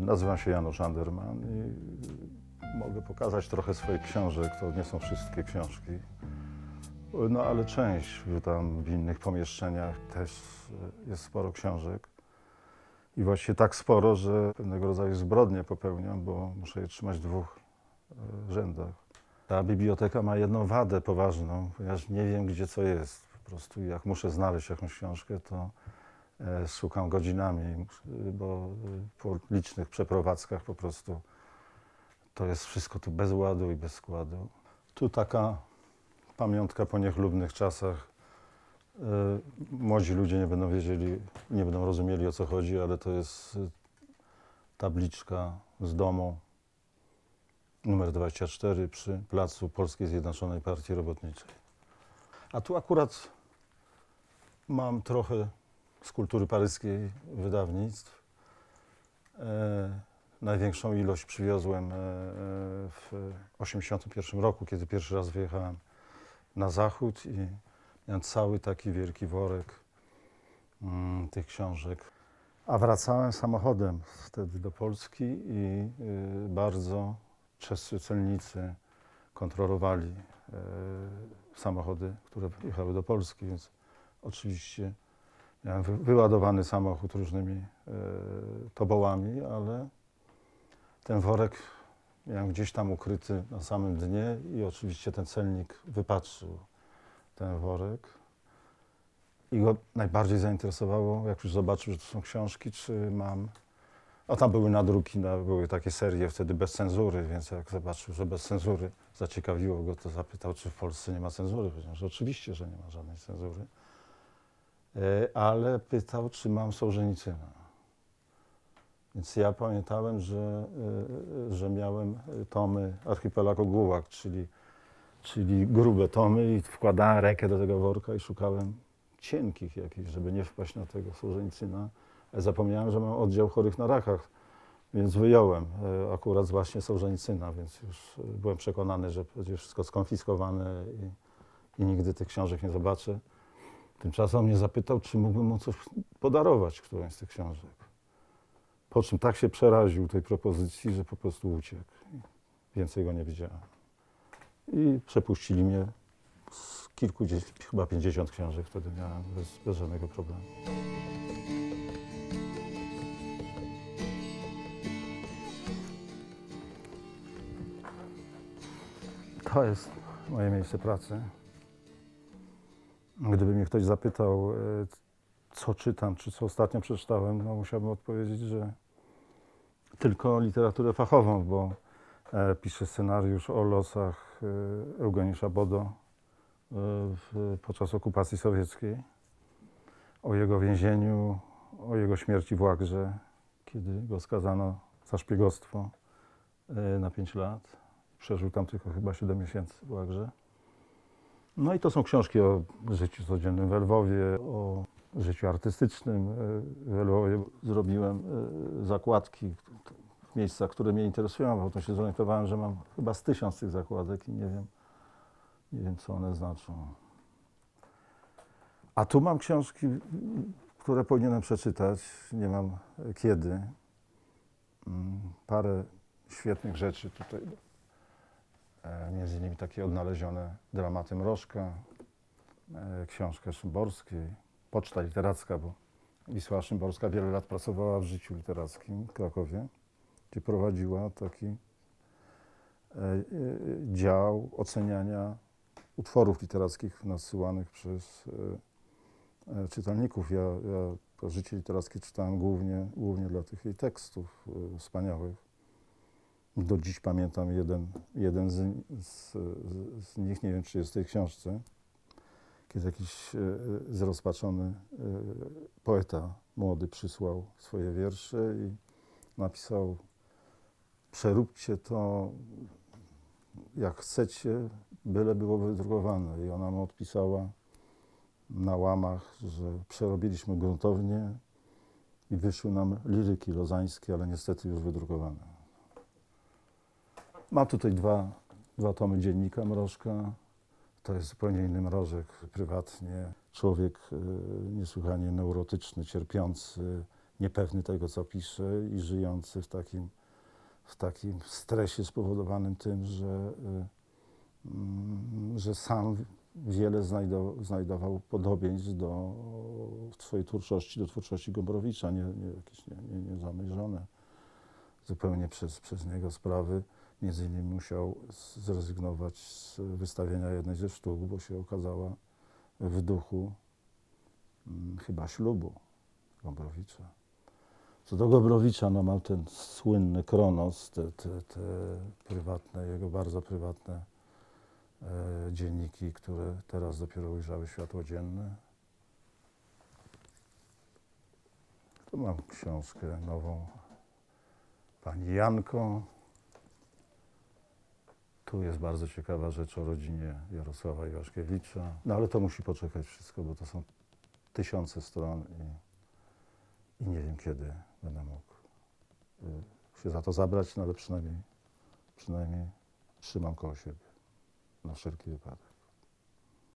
Nazywam się Janusz Anderman i mogę pokazać trochę swoich książek. To nie są wszystkie książki, no ale część, tam w innych pomieszczeniach też jest sporo książek. I właściwie tak sporo, że pewnego rodzaju zbrodnie popełniam, bo muszę je trzymać w dwóch rzędach. Ta biblioteka ma jedną wadę poważną, ponieważ nie wiem, gdzie co jest. Po prostu jak muszę znaleźć jakąś książkę, to szukam godzinami, bo po licznych przeprowadzkach po prostu to jest wszystko tu bez ładu i bez składu. Tu taka pamiątka po niechlubnych czasach. Młodzi ludzie nie będą wiedzieli, nie będą rozumieli, o co chodzi, ale to jest tabliczka z domu numer 24 przy placu Polskiej Zjednoczonej Partii Robotniczej. A tu akurat mam trochę z kultury paryskiej wydawnictw. Największą ilość przywiozłem w 1981 roku, kiedy pierwszy raz wyjechałem na zachód i miałem cały taki wielki worek tych książek. A wracałem samochodem wtedy do Polski i bardzo czescy celnicy kontrolowali samochody, które jechały do Polski, więc oczywiście miałem wyładowany samochód różnymi tobołami, ale ten worek miałem gdzieś tam ukryty na samym dnie i oczywiście ten celnik wypatrzył ten worek i go najbardziej zainteresowało, jak już zobaczył, że to są książki, czy mam... A tam były nadruki, były takie serie wtedy bez cenzury, więc jak zobaczył, że bez cenzury, zaciekawiło go, to zapytał, czy w Polsce nie ma cenzury. Powiedziałem, że oczywiście, że nie ma żadnej cenzury. Ale pytał, czy mam Sołżenicyna. Więc ja pamiętałem, że miałem tomy Archipelago Gułak, czyli grube tomy i wkładałem rękę do tego worka i szukałem cienkich jakichś, żeby nie wpaść na tego Sołżenicyna. Zapomniałem, że mam oddział chorych na rakach, więc wyjąłem akurat właśnie Sołżenicyna, więc już byłem przekonany, że będzie wszystko skonfiskowane i nigdy tych książek nie zobaczę. Tymczasem mnie zapytał, czy mógłbym mu coś podarować, którąś z tych książek. Po czym tak się przeraził tej propozycji, że po prostu uciekł. Więcej go nie widziałem. I przepuścili mnie z kilkudziesiąt, chyba 50 książek wtedy miałem bez żadnego problemu. To jest moje miejsce pracy. Gdyby mnie ktoś zapytał, co czytam, czy co ostatnio przeczytałem, no musiałbym odpowiedzieć, że tylko literaturę fachową, bo piszę scenariusz o losach Eugeniusza Bodo podczas okupacji sowieckiej, o jego więzieniu, o jego śmierci w łagrze, kiedy go skazano za szpiegostwo na 5 lat. Przeżył tam tylko chyba 7 miesięcy w łagrze. No i to są książki o życiu codziennym w Lwowie, o życiu artystycznym w Lwowie. Zrobiłem zakładki w miejscach, które mnie interesują, a potem się zorientowałem, że mam chyba z 1000 tych zakładek i nie wiem, co one znaczą. A tu mam książki, które powinienem przeczytać, nie mam kiedy. Parę świetnych rzeczy tutaj. Między innymi takie odnalezione dramaty Mrożka, książkę Szymborskiej, Poczta Literacka, bo Wisła Szymborska wiele lat pracowała w Życiu Literackim w Krakowie, gdzie prowadziła taki dział oceniania utworów literackich nasyłanych przez czytelników. Ja to Życie Literackie czytałem głównie dla tych jej tekstów wspaniałych. Do dziś pamiętam jeden z nich, nie wiem, czy jest w tej książce, kiedy jakiś zrozpaczony poeta młody przysłał swoje wiersze i napisał: przeróbcie to jak chcecie, byle było wydrukowane. I ona mu odpisała na łamach, że przerobiliśmy gruntownie i wyszły nam liryki lozańskie, ale niestety już wydrukowane. Mam tutaj dwa tomy dziennika Mrożka. To jest zupełnie inny Mrożek, prywatnie. Człowiek niesłychanie neurotyczny, cierpiący, niepewny tego, co pisze i żyjący w takim stresie spowodowanym tym, że sam wiele znajdował podobieństw w swojej twórczości, do twórczości Gombrowicza, jakieś niezamierzone zupełnie przez niego sprawy. Między innymi musiał zrezygnować z wystawienia jednej ze sztuk, bo się okazała w duchu chyba ślubu Gombrowicza. Co do Gombrowicza, no mam ten słynny Kronos, te prywatne, jego bardzo prywatne dzienniki, które teraz dopiero ujrzały światło dzienne. Tu mam książkę nową pani Janką. Tu jest bardzo ciekawa rzecz o rodzinie Jarosława Iwaszkiewicza. No ale to musi poczekać wszystko, bo to są tysiące stron i nie wiem, kiedy będę mógł się za to zabrać, no ale przynajmniej trzymam koło siebie na wszelki wypadek.